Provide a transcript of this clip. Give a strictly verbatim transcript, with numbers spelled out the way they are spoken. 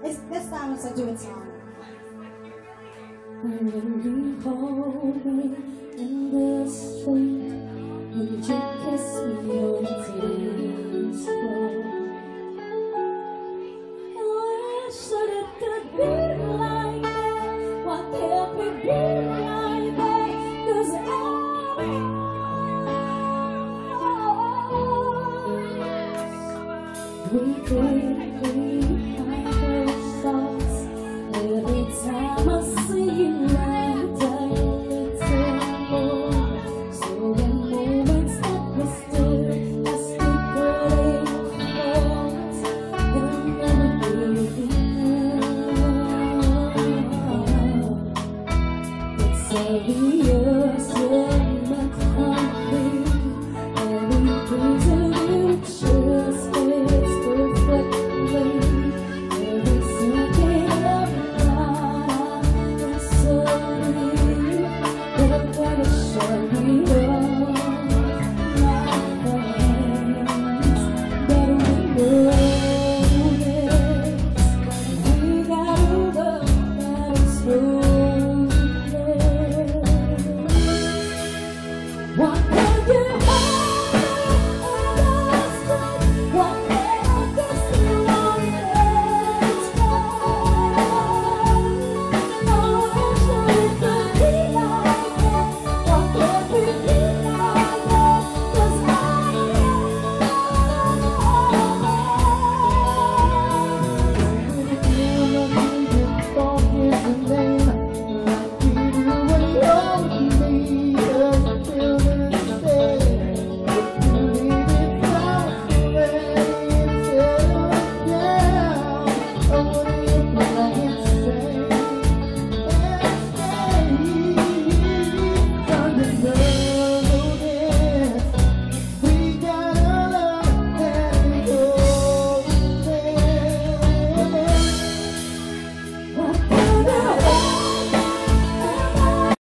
It's, this song is a duet song. When you hold me in the street and you kiss me on tears flow, I wish that it could be like that. Why can't it be like that? 'Cause I we could be like those songs. Every time I see you right down the table, so the moments that we stood as we couldn't close, it'll never be enough. It's obvious you're not happy. Every piece of you just fits perfectly. Every second of oh,